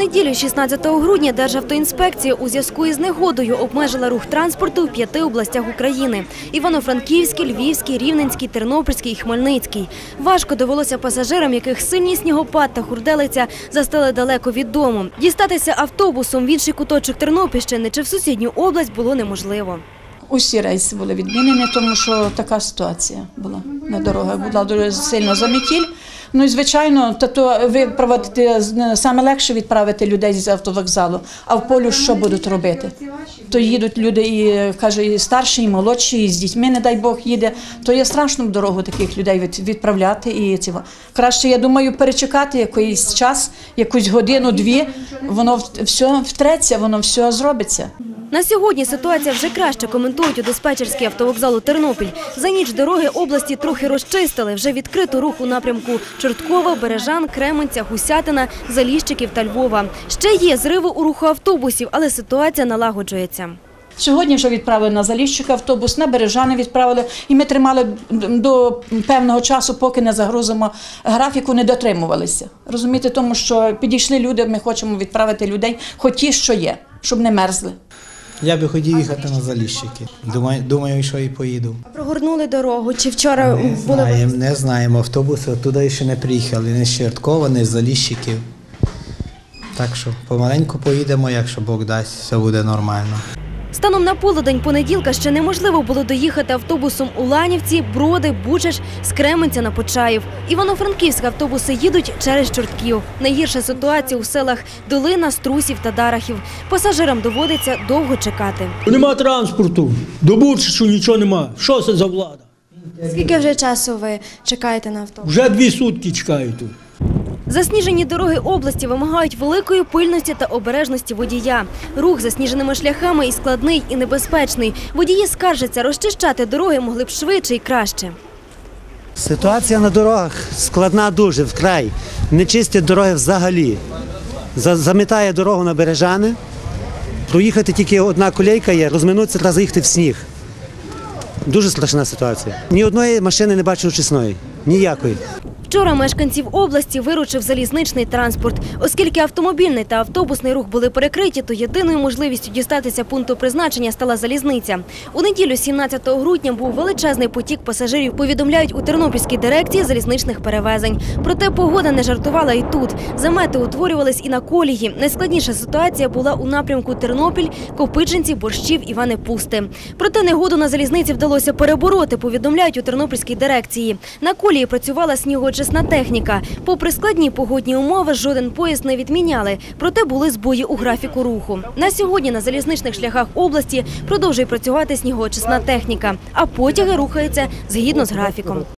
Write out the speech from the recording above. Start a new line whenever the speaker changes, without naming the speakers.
неділю, 16 грудня, Державтоінспекція у зв'язку із негодою обмежила рух транспорту в 5 областях України – Івано-Франківській, Львівській, Рівненській, Тернопільській і Хмельницькій. Важко довелося пасажирам, яких сильний снігопад та хурделиця застали далеко від дому. Дістатися автобусом в інший куточок Тернопільщини чи в сусідню область було неможливо.
Усі рейси були відмінені, тому що така ситуація була на дорогах. Була дуже сильно заметіль. Ну і, звичайно, саме легше відправити людей з автовокзалу, а в полю що будуть робити? То їдуть люди, і, каже, і старші, і молодші, і з дітьми, не дай Бог, їде. То є страшно в дорогу таких людей відправляти. Краще, я думаю, перечекати якийсь час, якусь годину-дві, воно все втреться, воно все зробиться.
На сьогодні ситуація вже краще, коментують у диспетчерській автовокзалу Тернопіль. За ніч дороги області трохи розчистили. Вже відкрито рух у напрямку Чорткова, Бережан, Кременця, Гусятина, Заліщиків та Львова. Ще є зриви у руху автобусів, але ситуація налагоджується.
Сьогодні вже відправили на Заліщика автобус, на Бережани відправили. І ми тримали до певного часу, поки не загрузимо графіку, не дотримувалися. Розумієте, тому що підійшли люди, ми хочемо відправити людей, хоч ті, що є, щоб не мерзли.
Я би хотів їхати на Заліщики. Думаю, що і поїду.
Прогорнули дорогу, чи вчора було?
Не знаємо. Автобуси туди ще не приїхали, не з Чорткова, не з Заліщиків. Так що помаленьку поїдемо, якщо Бог дасть, все буде нормально.
Станом на полудень понеділка ще неможливо було доїхати автобусом у Ланівці, Броди, Бучач, з Кременця на Почаїв. Івано-Франківські автобуси їдуть через Чортків. Найгірша ситуація у селах Долина, Струсів та Дарахів. Пасажирам доводиться довго чекати.
Нема транспорту, до Бучачу нічого нема. Що це за влада?
Скільки вже часу ви чекаєте на автобус?
Вже 2 сутки чекаю тут.
Засніжені дороги області вимагають великої пильності та обережності водія. Рух засніженими шляхами і складний, і небезпечний. Водії скаржаться, розчищати дороги могли б швидше і краще.
Ситуація на дорогах складна дуже, вкрай. Не чистять дороги взагалі. Замітає дорогу на Бережани. Проїхати тільки одна колійка є, розминутися, треба заїхати в сніг. Дуже страшна ситуація. Ні одної машини не бачу очисної. Ніякої.
Вчора мешканців області виручив залізничний транспорт. Оскільки автомобільний та автобусний рух були перекриті, то єдиною можливістю дістатися пункту призначення стала залізниця. У неділю, 17 грудня, був величезний потік пасажирів, повідомляють у Тернопільській дирекції залізничних перевезень. Проте погода не жартувала і тут. Замети утворювались і на колії. Найскладніша ситуація була у напрямку Тернопіль, Копичинці, Борщів, Івани-Пусти. Проте негоду на залізниці вдалося перебороти, повідомляють у Тернопільській дирекції. На колії працювала снігоочисна техніка. Попри складні погодні умови, жоден поїзд не відміняли. Проте були збої у графіку руху. На сьогодні на залізничних шляхах області продовжує працювати снігоочисна техніка, а потяги рухаються згідно з графіком.